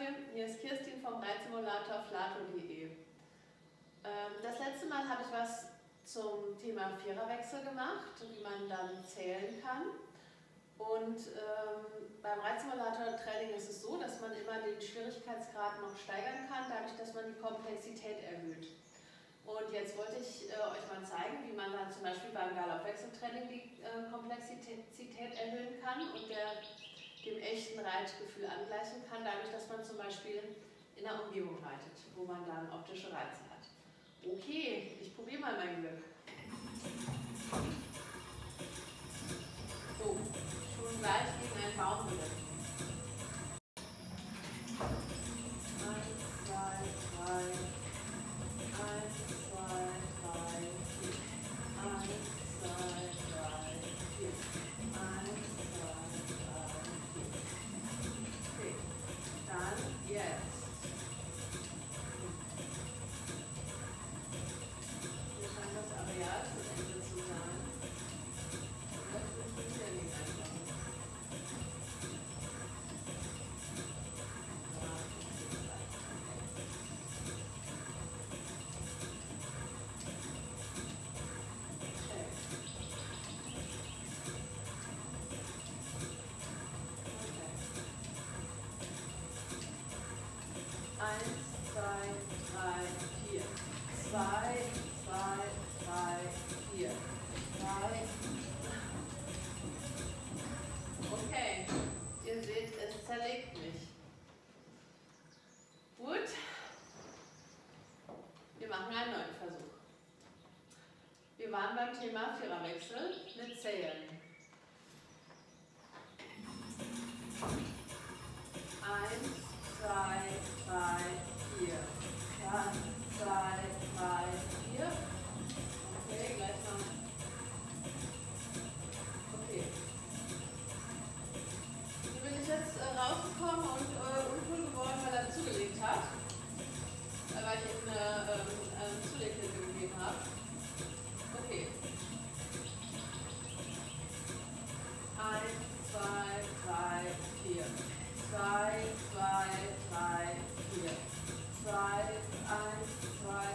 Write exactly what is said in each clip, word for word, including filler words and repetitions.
hier ist Kirstin vom Reitsimulator flato punkt de. Das letzte Mal habe ich was zum Thema Viererwechsel gemacht, wie man dann zählen kann. Und ähm, beim Reitsimulator-Training ist es so, dass man immer den Schwierigkeitsgrad noch steigern kann, dadurch, dass man die Komplexität erhöht. Und jetzt wollte ich äh, euch mal zeigen, wie man dann zum Beispiel beim Galoppwechseltraining die äh, Komplexität erhöhen kann und der, dem echten Reitgefühl angleichen kann, dadurch, dass man zum Beispiel in der Umgebung reitet, wo man dann optische Reize hat. Okay, ich probiere mal mein Glück. So, schon gleich gegen einen Baum geritten. Eins, zwei, drei. Eins, zwei, drei, vier. Eins, zwei, drei, vier. Eins, zwei, drei, vier. Okay, dann jetzt. Hier scheint das Areal zu Ende zu sein. Das funktioniert nicht einfach. Eins, zwei, drei, vier. Zwei, zwei, drei, vier. Drei. Okay, ihr seht, es zerlegt mich. Gut. Wir machen einen neuen Versuch. Wir waren beim Thema Viererwechsel mit Zählen. Eins, zwei, drei, vier. Eins, zwei, drei, vier. Okay, gleich noch. Okay. Hier bin ich jetzt äh, rausgekommen und äh, uncool geworden, weil er zugelegt hat. Äh, weil ich ihm eine ähm, ähm, Zuleghilfe gegeben habe. Okay. Eins, zwei, drei, vier. Zwei, zwei, drei, vier. Zwei, eins, zwei.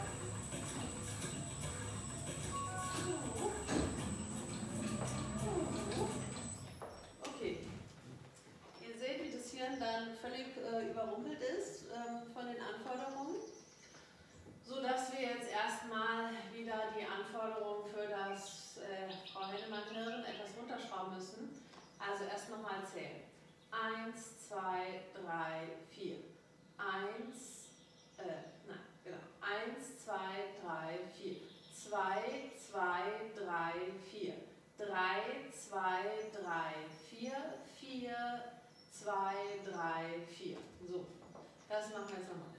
Okay. Ihr seht, wie das Hirn dann völlig äh, überrumpelt ist ähm, von den Anforderungen, so dass wir jetzt erstmal wieder die Anforderungen für das äh, Frau Hennemann-Hirn etwas runterschrauben müssen. Also erst nochmal zählen. Eins, zwei, drei, vier. Eins, äh, nein, genau. Eins, zwei, drei, vier. Zwei, zwei, drei, vier. Drei, zwei, drei, vier. Vier, zwei, drei, vier. So, das machen wir jetzt nochmal.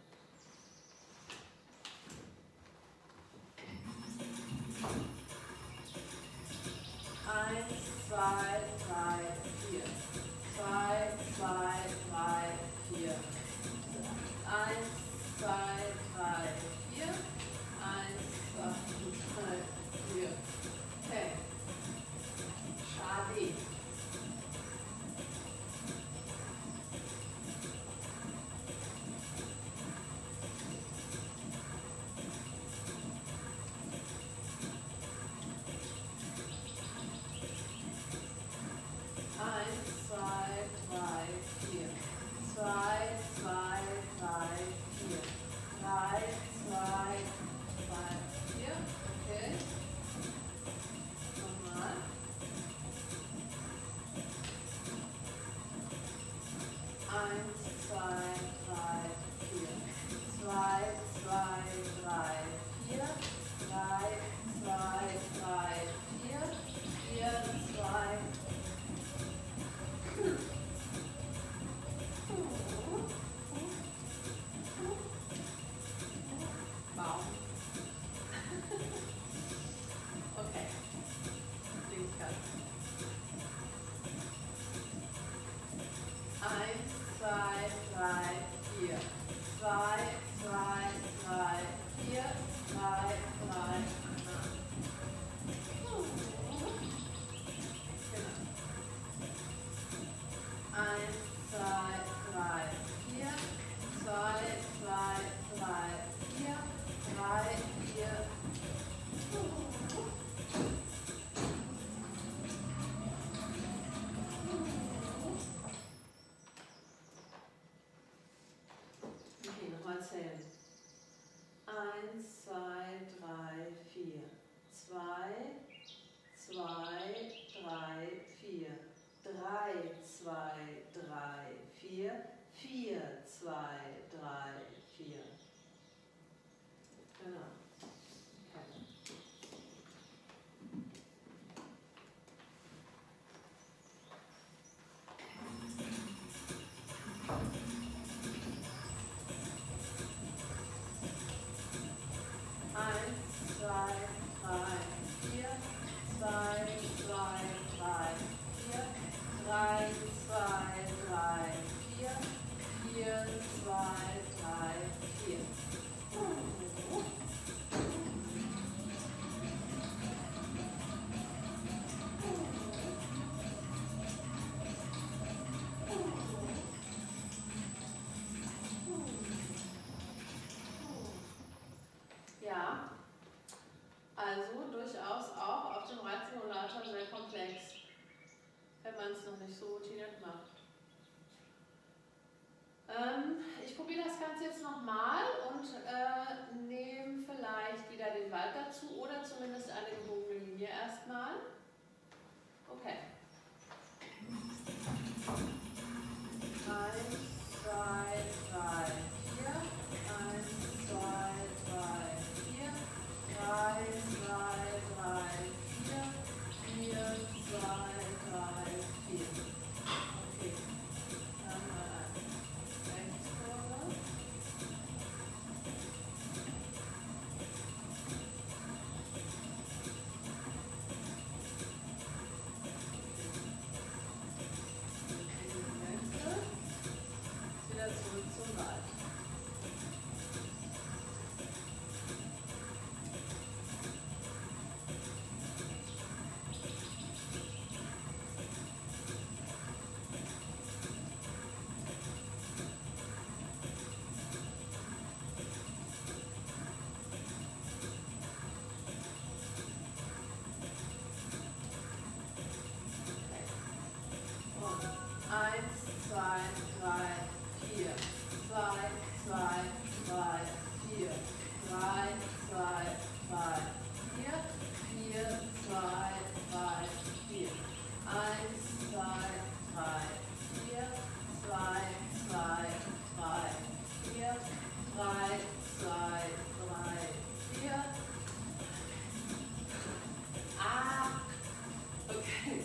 Eins, zwei, drei, vier. Zwei, zwei, drei, vier. Eins, zwei, drei, vier. Eins, zwei, drei, vier. Okay. Schade. Eins, zwei, drei, vier. Zwei, zwei, drei, vier. Drei, zwei, drei, vier. Okay. Nochmal. Eins, zwei, drei, vier. Zwei, zwei, drei, vier. Drei, zwei, drei, vier. Vier, zwei. Wow. Okay. Linksgang. Eins, zwei, drei, vier. Zwei, zwei, drei, vier. Drei, drei. Genau. Eins, zwei, drei, vier. zwei, drei, vier. drei, zwei, drei, vier. vier, zwei, drei, vier. Genau. eins, zwei, drei, vier, zwei, zwei, drei, vier, drei, zwei, drei, vier, vier, zwei, drei, vier. Ja, also durchaus auch auf dem Reizsimulator sehr komplex, wenn man es noch nicht so routiniert macht. Ähm, ich probiere das Ganze jetzt nochmal und äh, nehme vielleicht wieder den Wald dazu oder zumindest eine gebogene Linie erstmal. Okay. eins, zwei, drei, vier. eins, zwei, drei, vier. drei, zwei, drei, vier. vier, zwei, drei, vier. Okay. Dann mal Rechtskurve. Wieder zurück zum Wald. eins, zwei, drei, vier. zwei, zwei, drei, vier. drei, zwei, drei, vier. vier, zwei, drei, vier. eins, zwei, drei, vier. zwei, zwei, drei, vier. drei, zwei, drei, vier. Ah, okay.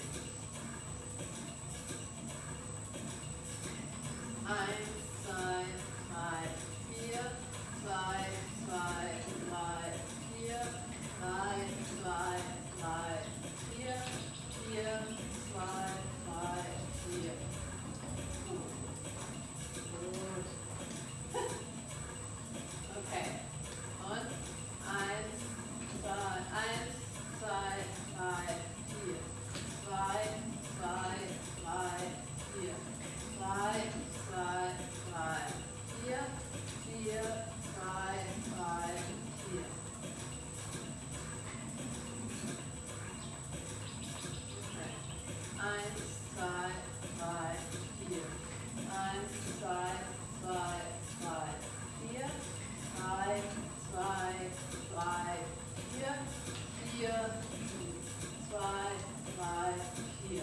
eins, zwei, drei, vier, zwei, zwei, drei, vier, drei, zwei, drei, vier, vier, zwei, drei, vier. Gut. Okay. Und eins, zwei, eins, zwei, drei, vier, zwei, zwei, drei, vier, drei, zwei, drei, vier, vier, zwei, drei, vier. Okay. eins, zwei, drei, vier. eins, zwei, zwei, drei, vier. drei, zwei, drei, vier. vier, zwei, drei, vier.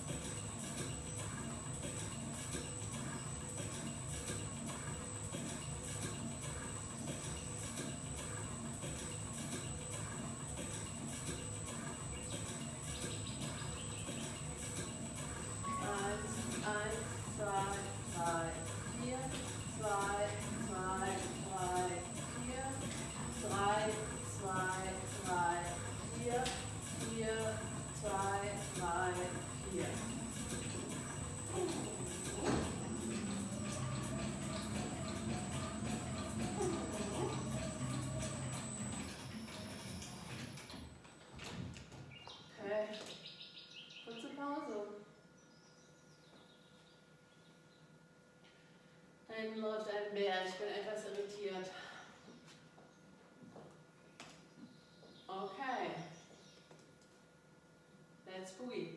Kurze Pause. Da hinten läuft ein Bär, ich bin etwas irritiert. Okay. Let's boogie.